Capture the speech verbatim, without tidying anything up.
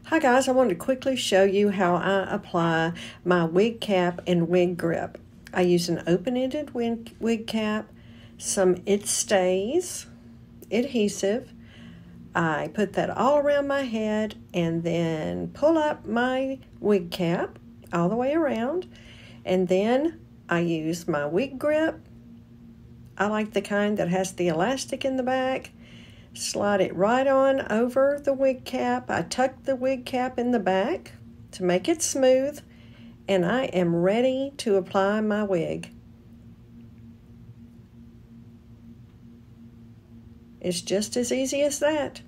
Hi guys, I wanted to quickly show you how I apply my wig cap and wig grip. I use an open-ended wig, wig cap, some It Stays adhesive. I put that all around my head and then pull up my wig cap all the way around, and then I use my wig grip. I like the kind that has the elastic in the back. Slide it right on over the wig cap. I tuck the wig cap in the back to make it smooth, and I am ready to apply my wig. It's just as easy as that.